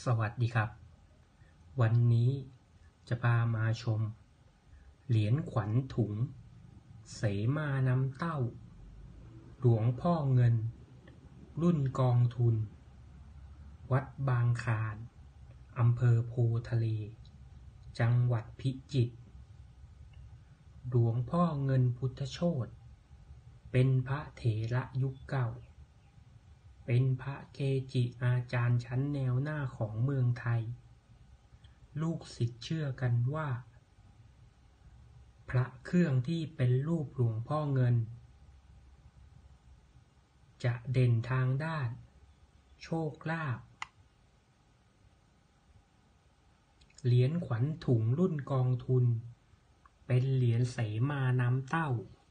สวัสดีครับวันนี้จะพามาชมเหรียญขวัญถุงเสมาน้ำเต้าหลวงพ่อเงินรุ่นกองทุนวัดบางคลานอำเภอโพทะเลจังหวัดพิจิตรหลวงพ่อเงินพุทธโชติเป็นพระเถระยุคเก่าเป็นพระเกจิอาจารย์ชั้นแนวหน้าของเมืองไทยลูกศิษย์เชื่อกันว่าพระเครื่องที่เป็นรูปหลวงพ่อเงินจะเด่นทางด้านโชคลาภเหรียญขวัญถุงรุ่นกองทุนเป็นเหรียญเสมาน้ำเต้า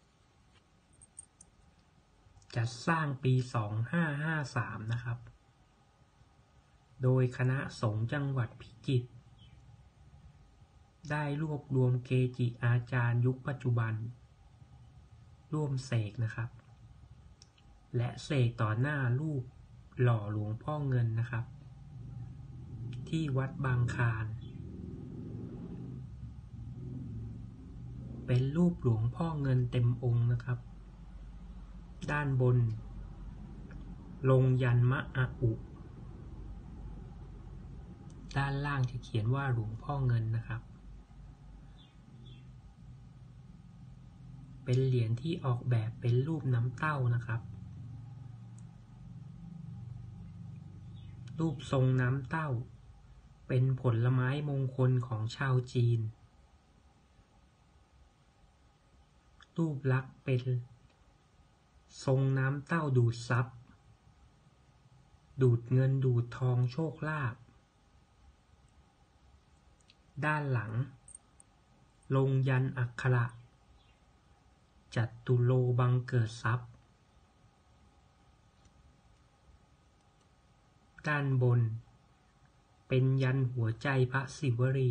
จัดสร้างปี 2553 นะครับโดยคณะสงฆ์จังหวัดพิจิตรได้รวบรวมเกจิอาจารย์ยุคปัจจุบันร่วมเสกนะครับและเสกต่อหน้ารูปหล่อหลวงพ่อเงินนะครับที่วัดบางคลานเป็นรูปหลวงพ่อเงินเต็มองค์นะครับด้านบนลงยันมะอะอุด้านล่างจะเขียนว่าหลวงพ่อเงินนะครับเป็นเหรียญที่ออกแบบเป็นรูปน้ำเต้านะครับรูปทรงน้ำเต้าเป็นผลไม้มงคลของชาวจีนรูปลักษณ์เป็นทรงน้ำเต้าดูดซับดูดเงินดูดทองโชคลาภด้านหลังลงยันอักขระจัตุโลบังเกิดทรัพย์ด้านบนเป็นยันหัวใจพระศิวลี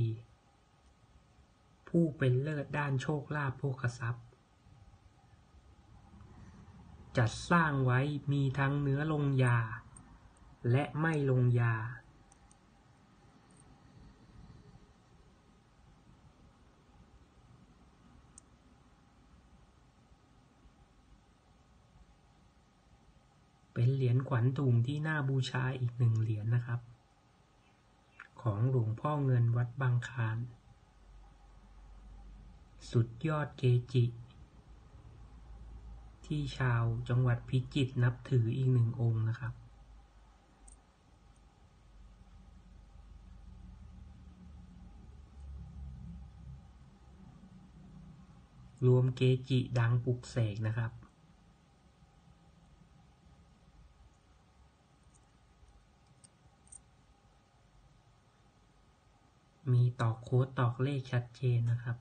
ผู้เป็นเลิศด้านโชคลาภโภคทรัพย์จัดสร้างไว้มีทั้งเนื้อลงยาและไม่ลงยาเป็นเหรียญขวัญถุงที่น่าบูชาอีก1 เหรียญนะครับของหลวงพ่อเงินวัดบางคลานสุดยอดเกจิที่ชาวจังหวัดพิจิตรนับถืออีก1 องค์นะครับรวมเกจิดังปลุกเสกนะครับมีตอกโค้ดตอกเลขชัดเจนนะครับ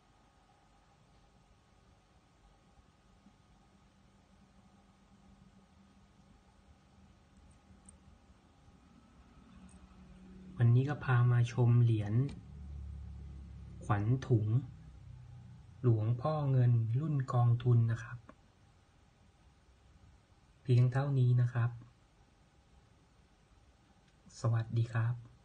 วันนี้ก็พามาชมเหรียญขวัญถุงหลวงพ่อเงินรุ่นกองทุนนะครับเพียงเท่านี้นะครับสวัสดีครับ